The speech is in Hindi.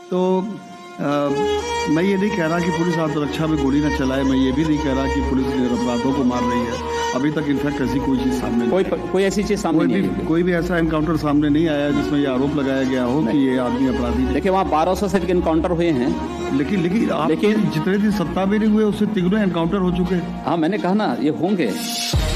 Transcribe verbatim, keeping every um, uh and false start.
तो आ, मैं ये नहीं कह रहा कि पुलिस आत्मरक्षा में गोली न चलाए, मैं ये भी नहीं कह रहा कि पुलिस अपराधों को मार रही है। अभी तक इनफैक्ट ऐसी कोई चीज़ सामने कोई कोई ऐसी चीज़ सामने कोई नहीं भी कोई भी ऐसा एनकाउंटर सामने नहीं आया जिसमें ये आरोप लगाया गया हो कि ये आदमी अपराधी है। देखिए वहाँ बारह सौ से अधिक एनकाउंटर हुए हैं, लेकिन लेकिन आप लेकिन जितने दिन सत्ता में नहीं हुए उससे तिगुने एनकाउंटर हो चुके हैं। हाँ मैंने कहा ना ये होंगे।